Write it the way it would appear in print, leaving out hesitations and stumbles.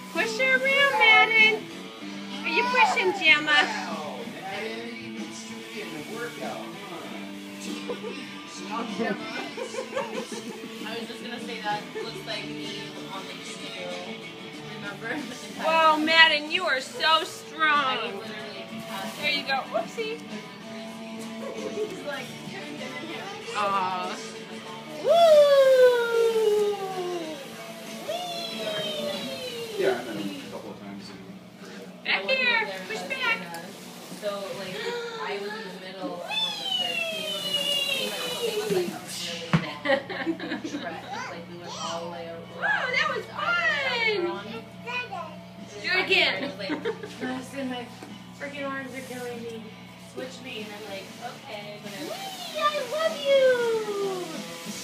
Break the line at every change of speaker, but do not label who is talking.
Push her around, Madden. Are you pushing, Jemma?
I was just gonna say that looks like me on the video. Remember?
Whoa, Madden, you are so
I
strong.
literally
There you go. Whoopsie.
He's like,
Aww. Woo!
Yeah, I met him a couple of times.
Back here. Push back.
So, like, I was in the middle on the third team. It was like a really trek. Like, we went all the way over.
Wow, that was fun. Do it again.
I was like, my freaking arms are killing me. Switch me. And I'm like, okay. But
I love you.